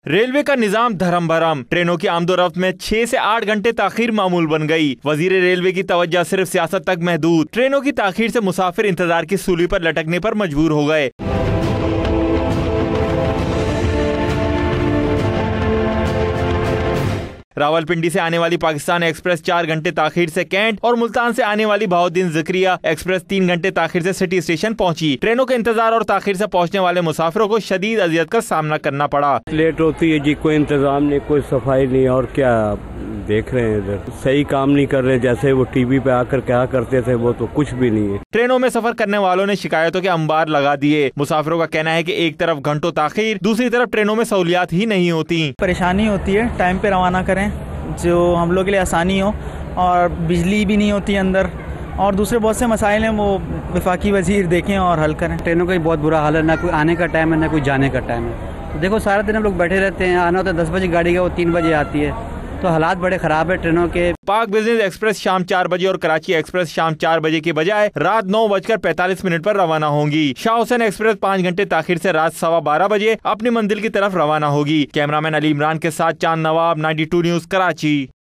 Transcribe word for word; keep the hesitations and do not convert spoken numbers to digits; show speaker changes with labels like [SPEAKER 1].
[SPEAKER 1] Railway का निजाम धर्म भरम, ट्रेनों की आमदोरफ्त में छह से आठ घंटे ताखीर मामूल बन गई। वजीर रेलवे की तवज्जो सिर्फ सियासत तक महदूद, ट्रेनों की ताखीर से मुसाफिर इंतजार की सूली पर लटकने पर मजबूर हो गए। रावलपिंडी से आने वाली पाकिस्तान एक्सप्रेस चार घंटे ताखीर से कैंट और मुल्तान से आने वाली बहाउद्दीन ज़िक्रिया एक्सप्रेस तीन घंटे ताखीर से सिटी स्टेशन पहुंची। ट्रेनों के इंतजार और ताखीर से पहुंचने वाले मुसाफिरों को शदीद अजियत का सामना करना पड़ा।
[SPEAKER 2] लेट होती है जी, कोई इंतजाम नहीं, कोई सफाई नहीं, और क्या देख रहे हैं इधर सही काम नहीं कर रहे। जैसे वो टीवी पे आकर क्या करते थे वो तो कुछ भी नहीं है।
[SPEAKER 1] ट्रेनों में सफर करने वालों ने शिकायतों के अंबार लगा दिए। मुसाफिरों का कहना है कि एक तरफ घंटों ताखीर, दूसरी तरफ ट्रेनों में सहूलियात ही नहीं होती।
[SPEAKER 3] परेशानी होती है, टाइम पे रवाना करें जो हम लोग के लिए आसानी हो, और बिजली भी नहीं होती अंदर, और दूसरे बहुत से मसाइल हैं वो वफाकी वजीर देखें और हल करें।
[SPEAKER 4] ट्रेनों का बहुत बुरा हाल है, ना कोई आने का टाइम है ना कोई जाने का टाइम है। तो देखो सारा दिन हम लोग बैठे रहते हैं, आना होता है दस बजे गाड़ी का, वो तीन बजे आती है, तो हालात बड़े खराब है ट्रेनों के।
[SPEAKER 1] पाक बिजनेस एक्सप्रेस शाम चार बजे और कराची एक्सप्रेस शाम चार बजे के बजाय रात नौ बजकर पैंतालीस मिनट पर रवाना होंगी। शाह हुसैन एक्सप्रेस पाँच घंटे ताखीर से रात सवा बारह बजे अपनी मंजिल की तरफ रवाना होगी। कैमरामैन अली इमरान के साथ Chand Nawab, ninety two news, Karachi.